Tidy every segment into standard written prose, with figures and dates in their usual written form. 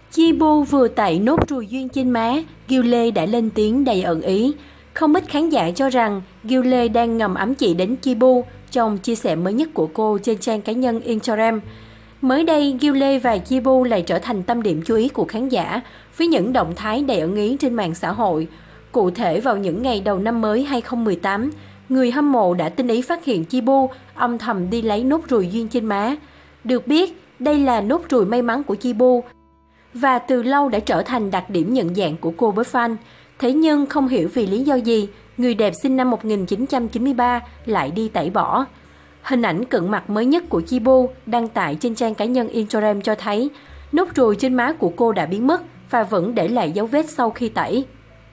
Chibu vừa tẩy nốt ruồi duyên trên má, Gilles đã lên tiếng đầy ẩn ý. Không ít khán giả cho rằng Gilles đang ngầm ám chỉ đến Chibu trong chia sẻ mới nhất của cô trên trang cá nhân Instagram. Mới đây, Gilles và Chibu lại trở thành tâm điểm chú ý của khán giả với những động thái đầy ẩn ý trên mạng xã hội. Cụ thể, vào những ngày đầu năm mới 2018, người hâm mộ đã tinh ý phát hiện Chibu âm thầm đi lấy nốt ruồi duyên trên má. Được biết, đây là nốt ruồi may mắn của Chibu và từ lâu đã trở thành đặc điểm nhận dạng của cô với fan. Thế nhưng không hiểu vì lý do gì, người đẹp sinh năm 1993 lại đi tẩy bỏ. Hình ảnh cận mặt mới nhất của Chibu đăng tải trên trang cá nhân Instagram cho thấy nốt ruồi trên má của cô đã biến mất và vẫn để lại dấu vết sau khi tẩy.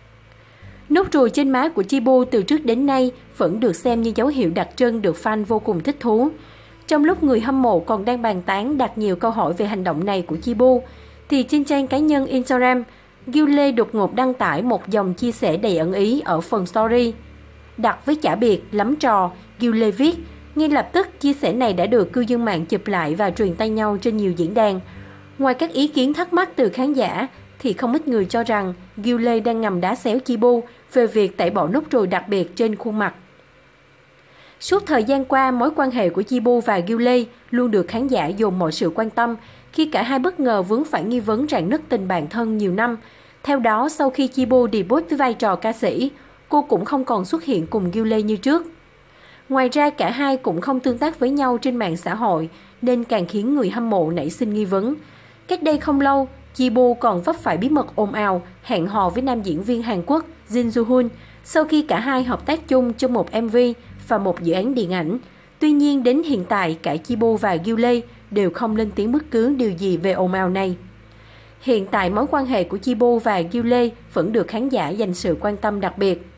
Nốt ruồi trên má của Chibu từ trước đến nay vẫn được xem như dấu hiệu đặc trưng được fan vô cùng thích thú. Trong lúc người hâm mộ còn đang bàn tán đặt nhiều câu hỏi về hành động này của Chibu, thì trên trang cá nhân Instagram, Gilles đột ngột đăng tải một dòng chia sẻ đầy ẩn ý ở phần story. Đặt với chả biệt, lắm trò, Gilles viết, ngay lập tức chia sẻ này đã được cư dân mạng chụp lại và truyền tay nhau trên nhiều diễn đàn. Ngoài các ý kiến thắc mắc từ khán giả, thì không ít người cho rằng Gilles đang ngầm đá xéo Chibu về việc tẩy bỏ nốt ruồi đặc biệt trên khuôn mặt. Suốt thời gian qua, mối quan hệ của Chibu và Gilles luôn được khán giả dồn mọi sự quan tâm khi cả hai bất ngờ vướng phải nghi vấn rạn nứt tình bạn thân nhiều năm. Theo đó, sau khi Chibu debut với vai trò ca sĩ, cô cũng không còn xuất hiện cùng Gilles như trước. Ngoài ra, cả hai cũng không tương tác với nhau trên mạng xã hội, nên càng khiến người hâm mộ nảy sinh nghi vấn. Cách đây không lâu, Chibu còn vấp phải bí mật ồn ào hẹn hò với nam diễn viên Hàn Quốc Jin Joo-hun sau khi cả hai hợp tác chung trong một MV và một dự án điện ảnh. Tuy nhiên, đến hiện tại, cả Chibu và Gilles đều không lên tiếng bất cứ điều gì về ồn ào này. Hiện tại, mối quan hệ của Chibu và Gilles vẫn được khán giả dành sự quan tâm đặc biệt.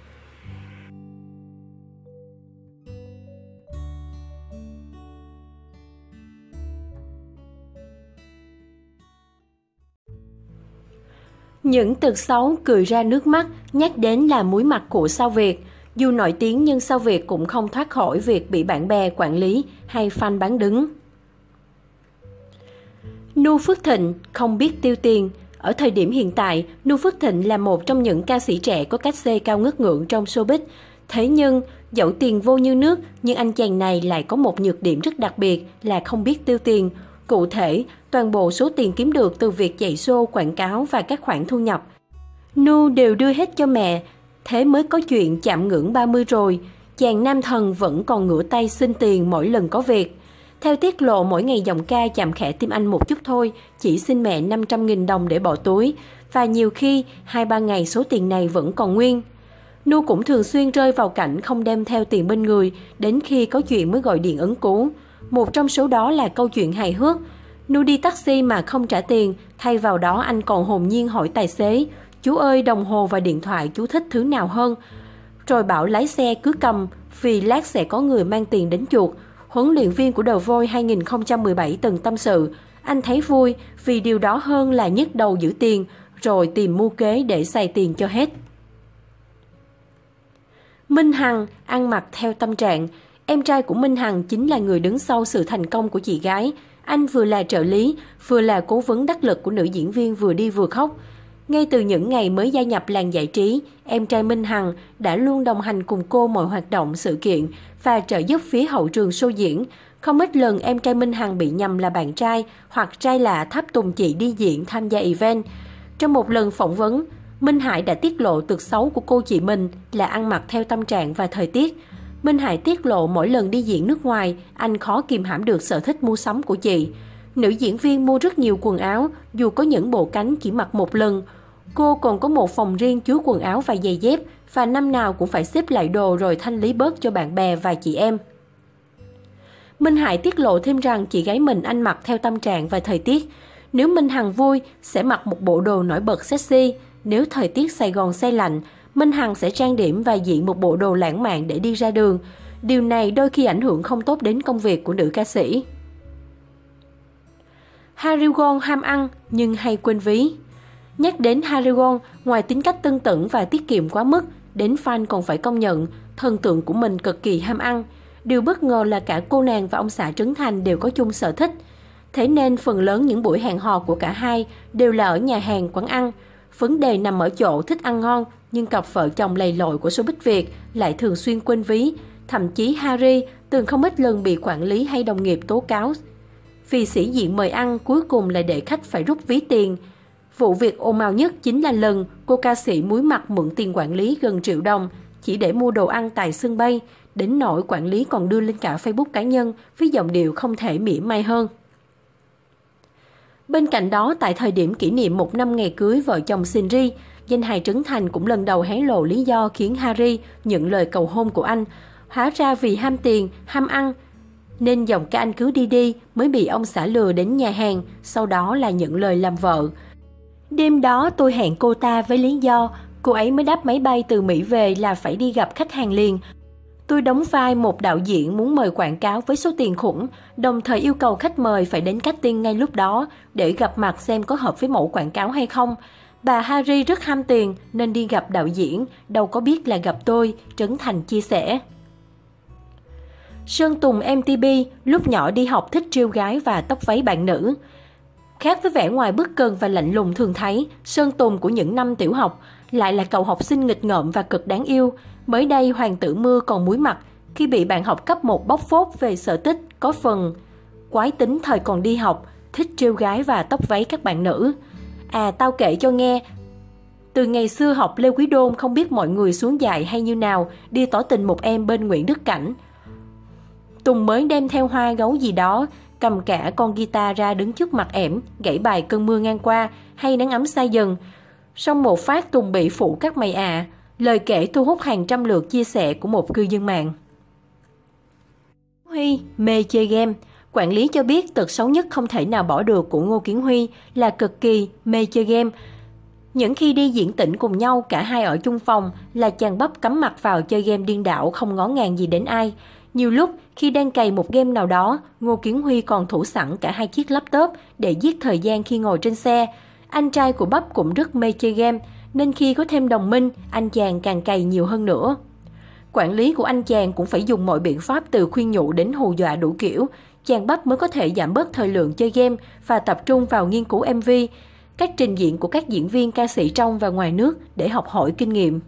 Những tật xấu cười ra nước mắt nhắc đến là muối mặt của Sao Việt. Dù nổi tiếng nhưng Sao Việt cũng không thoát khỏi việc bị bạn bè quản lý hay fan bán đứng. Nu Phước Thịnh không biết tiêu tiền. Ở thời điểm hiện tại, Nu Phước Thịnh là một trong những ca sĩ trẻ có cách xê cao ngất ngưỡng trong showbiz. Thế nhưng, dẫu tiền vô như nước, nhưng anh chàng này lại có một nhược điểm rất đặc biệt là không biết tiêu tiền. Cụ thể, toàn bộ số tiền kiếm được từ việc chạy show, quảng cáo và các khoản thu nhập, Nu đều đưa hết cho mẹ. Thế mới có chuyện chạm ngưỡng 30 rồi, chàng nam thần vẫn còn ngửa tay xin tiền mỗi lần có việc. Theo tiết lộ, mỗi ngày giọng ca chạm khẽ tim anh một chút thôi, chỉ xin mẹ 500.000 đồng để bỏ túi, và nhiều khi 2-3 ngày số tiền này vẫn còn nguyên. Nu cũng thường xuyên rơi vào cảnh không đem theo tiền bên người, đến khi có chuyện mới gọi điện ứng cứu. Một trong số đó là câu chuyện hài hước. Nu đi taxi mà không trả tiền, thay vào đó anh còn hồn nhiên hỏi tài xế, chú ơi, đồng hồ và điện thoại chú thích thứ nào hơn? Rồi bảo lái xe cứ cầm, vì lát sẽ có người mang tiền đến chuộc. Huấn luyện viên của The Voice 2017 từng tâm sự, anh thấy vui vì điều đó hơn là nhức đầu giữ tiền, rồi tìm mưu kế để xài tiền cho hết. Minh Hằng ăn mặc theo tâm trạng. Em trai của Minh Hằng chính là người đứng sau sự thành công của chị gái. Anh vừa là trợ lý, vừa là cố vấn đắc lực của nữ diễn viên vừa đi vừa khóc. Ngay từ những ngày mới gia nhập làng giải trí, em trai Minh Hằng đã luôn đồng hành cùng cô mọi hoạt động, sự kiện và trợ giúp phía hậu trường show diễn. Không ít lần em trai Minh Hằng bị nhầm là bạn trai hoặc trai lạ tháp tùng chị đi diễn tham gia event. Trong một lần phỏng vấn, Minh Hải đã tiết lộ tật xấu của cô chị mình là ăn mặc theo tâm trạng và thời tiết. Minh Hải tiết lộ mỗi lần đi diễn nước ngoài, anh khó kìm hãm được sở thích mua sắm của chị. Nữ diễn viên mua rất nhiều quần áo, dù có những bộ cánh chỉ mặc một lần. Cô còn có một phòng riêng chứa quần áo và giày dép, và năm nào cũng phải xếp lại đồ rồi thanh lý bớt cho bạn bè và chị em. Minh Hải tiết lộ thêm rằng chị gái mình ăn mặc theo tâm trạng và thời tiết. Nếu Minh Hằng vui, sẽ mặc một bộ đồ nổi bật sexy. Nếu thời tiết Sài Gòn se lạnh, Minh Hằng sẽ trang điểm và diện một bộ đồ lãng mạn để đi ra đường. Điều này đôi khi ảnh hưởng không tốt đến công việc của nữ ca sĩ. Harry Won ham ăn nhưng hay quên ví. Nhắc đến Harry Won, ngoài tính cách tưng tửng và tiết kiệm quá mức, đến fan còn phải công nhận thần tượng của mình cực kỳ ham ăn. Điều bất ngờ là cả cô nàng và ông xã Trấn Thành đều có chung sở thích. Thế nên phần lớn những buổi hẹn hò của cả hai đều là ở nhà hàng, quán ăn. Vấn đề nằm ở chỗ thích ăn ngon, nhưng cặp vợ chồng lầy lội của showbiz Việt lại thường xuyên quên ví. Thậm chí Harry từng không ít lần bị quản lý hay đồng nghiệp tố cáo vì sĩ diện mời ăn cuối cùng lại để khách phải rút ví tiền. Vụ việc ồn ào nhất chính là lần cô ca sĩ muối mặt mượn tiền quản lý gần 1 triệu đồng chỉ để mua đồ ăn tại sân bay, đến nỗi quản lý còn đưa lên cả Facebook cá nhân với giọng điệu không thể mỉa mai hơn. Bên cạnh đó, tại thời điểm kỷ niệm 1 năm ngày cưới vợ chồng Shinri, danh hài Trấn Thành cũng lần đầu hé lộ lý do khiến Harry nhận lời cầu hôn của anh. Hóa ra vì ham tiền, ham ăn, nên dòng ca Anh cứ đi đi mới bị ông xã lừa đến nhà hàng, sau đó là nhận lời làm vợ. Đêm đó tôi hẹn cô ta với lý do cô ấy mới đáp máy bay từ Mỹ về là phải đi gặp khách hàng liền. Tôi đóng vai một đạo diễn muốn mời quảng cáo với số tiền khủng, đồng thời yêu cầu khách mời phải đến casting ngay lúc đó để gặp mặt xem có hợp với mẫu quảng cáo hay không. Bà Harry rất ham tiền nên đi gặp đạo diễn, đâu có biết là gặp tôi, Trấn Thành chia sẻ. Sơn Tùng MTP lúc nhỏ đi học thích trêu gái và tóc váy bạn nữ. Khác với vẻ ngoài bất cần và lạnh lùng thường thấy, Sơn Tùng của những năm tiểu học lại là cậu học sinh nghịch ngợm và cực đáng yêu. Mới đây, Hoàng tử Mưa còn muối mặt khi bị bạn học cấp 1 bóc phốt về sở thích có phần quái tính thời còn đi học, thích trêu gái và tóc váy các bạn nữ. À, tao kể cho nghe, từ ngày xưa học Lê Quý Đôn không biết mọi người xuống dạy hay như nào, đi tỏ tình một em bên Nguyễn Đức Cảnh. Tùng mới đem theo hoa gấu gì đó, cầm cả con guitar ra đứng trước mặt ẻm, gảy bài Cơn mưa ngang qua hay Nắng ấm xa dần. Xong một phát Tùng bị phụ các mày à, lời kể thu hút hàng trăm lượt chia sẻ của một cư dân mạng. Huy mê chơi game. Quản lý cho biết tật xấu nhất không thể nào bỏ được của Ngô Kiến Huy là cực kỳ mê chơi game. Những khi đi diễn tỉnh cùng nhau, cả hai ở chung phòng là chàng bắp cắm mặt vào chơi game điên đảo không ngó ngàng gì đến ai. Nhiều lúc khi đang cày một game nào đó, Ngô Kiến Huy còn thủ sẵn cả 2 chiếc laptop để giết thời gian khi ngồi trên xe. Anh trai của bắp cũng rất mê chơi game, nên khi có thêm đồng minh, anh chàng càng cày nhiều hơn nữa. Quản lý của anh chàng cũng phải dùng mọi biện pháp từ khuyên nhủ đến hù dọa đủ kiểu, chàng bắp mới có thể giảm bớt thời lượng chơi game và tập trung vào nghiên cứu MV, cách trình diễn của các diễn viên ca sĩ trong và ngoài nước để học hỏi kinh nghiệm.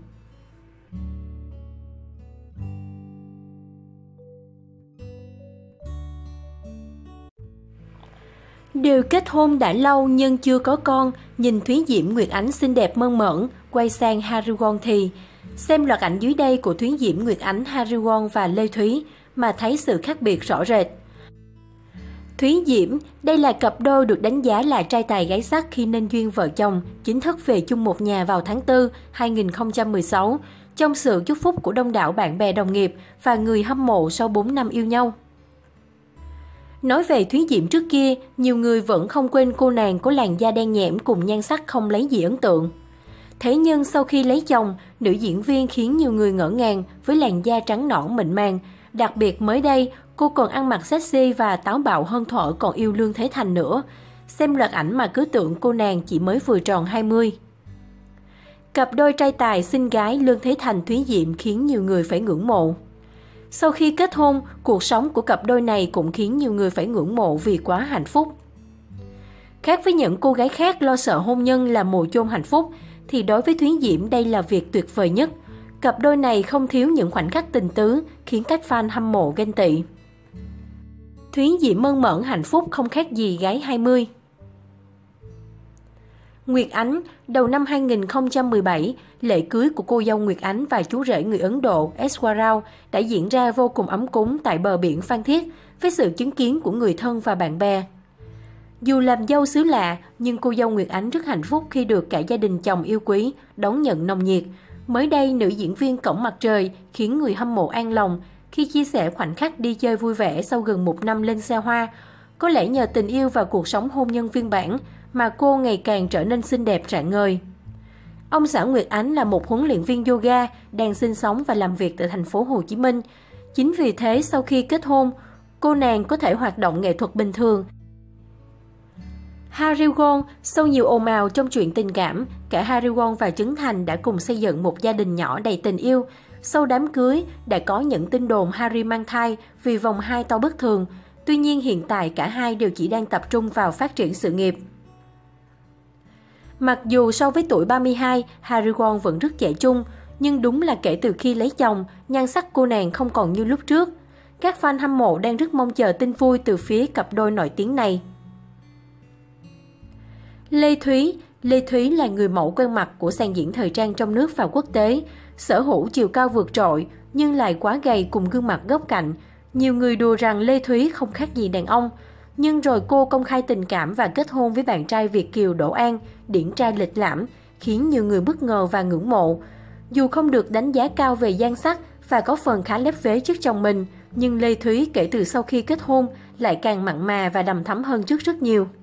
Đều kết hôn đã lâu nhưng chưa có con, nhìn Thúy Diễm Nguyệt Ánh xinh đẹp mơn mởn, quay sang Harry Won thì xem loạt ảnh dưới đây của Thúy Diễm Nguyệt Ánh, Harry Won và Lê Thúy mà thấy sự khác biệt rõ rệt. Thúy Diễm, đây là cặp đôi được đánh giá là trai tài gái sắc khi nên duyên vợ chồng, chính thức về chung một nhà vào tháng 4, 2016, trong sự chúc phúc của đông đảo bạn bè đồng nghiệp và người hâm mộ sau 4 năm yêu nhau. Nói về Thúy Diễm trước kia, nhiều người vẫn không quên cô nàng có làn da đen nhẽm cùng nhan sắc không lấy gì ấn tượng. Thế nhưng sau khi lấy chồng, nữ diễn viên khiến nhiều người ngỡ ngàng với làn da trắng nõn mịn màng. Đặc biệt mới đây, cô còn ăn mặc sexy và táo bạo hơn thuở còn yêu Lương Thế Thành nữa. Xem loạt ảnh mà cứ tưởng cô nàng chỉ mới vừa tròn 20. Cặp đôi trai tài xinh gái Lương Thế Thành Thúy Diễm khiến nhiều người phải ngưỡng mộ. Sau khi kết hôn, cuộc sống của cặp đôi này cũng khiến nhiều người phải ngưỡng mộ vì quá hạnh phúc. Khác với những cô gái khác lo sợ hôn nhân là mồ chôn hạnh phúc, thì đối với Thúy Diễm đây là việc tuyệt vời nhất. Cặp đôi này không thiếu những khoảnh khắc tình tứ, khiến các fan hâm mộ ghen tị. Thúy Diễm mơn mởn hạnh phúc không khác gì gái 20. Nguyệt Ánh, đầu năm 2017, lễ cưới của cô dâu Nguyệt Ánh và chú rể người Ấn Độ Aishwarya Rao đã diễn ra vô cùng ấm cúng tại bờ biển Phan Thiết với sự chứng kiến của người thân và bạn bè. Dù làm dâu xứ lạ, nhưng cô dâu Nguyệt Ánh rất hạnh phúc khi được cả gia đình chồng yêu quý đón nhận nồng nhiệt. Mới đây, nữ diễn viên Cổng Mặt Trời khiến người hâm mộ an lòng khi chia sẻ khoảnh khắc đi chơi vui vẻ sau gần 1 năm lên xe hoa. Có lẽ nhờ tình yêu và cuộc sống hôn nhân phiên bản mà cô ngày càng trở nên xinh đẹp rạng ngời. Ông xã Nguyệt Ánh là một huấn luyện viên yoga đang sinh sống và làm việc tại thành phố Hồ Chí Minh. Chính vì thế, sau khi kết hôn, cô nàng có thể hoạt động nghệ thuật bình thường. Harry Won, sau nhiều ồn ào trong chuyện tình cảm, cả Harry Won và Trấn Thành đã cùng xây dựng một gia đình nhỏ đầy tình yêu. Sau đám cưới, đã có những tin đồn Harry mang thai vì vòng 2 to bất thường. Tuy nhiên hiện tại cả hai đều chỉ đang tập trung vào phát triển sự nghiệp. Mặc dù so với tuổi 32, Harry Won vẫn rất trẻ trung, nhưng đúng là kể từ khi lấy chồng, nhan sắc cô nàng không còn như lúc trước. Các fan hâm mộ đang rất mong chờ tin vui từ phía cặp đôi nổi tiếng này. Lê Thúy là người mẫu quen mặt của sàn diễn thời trang trong nước và quốc tế, sở hữu chiều cao vượt trội nhưng lại quá gầy cùng gương mặt góc cạnh. Nhiều người đùa rằng Lê Thúy không khác gì đàn ông, nhưng rồi cô công khai tình cảm và kết hôn với bạn trai Việt kiều Đỗ An, điển trai lịch lãm, khiến nhiều người bất ngờ và ngưỡng mộ. Dù không được đánh giá cao về nhan sắc và có phần khá lép vế trước chồng mình, nhưng Lê Thúy kể từ sau khi kết hôn lại càng mặn mà và đằm thắm hơn trước rất nhiều.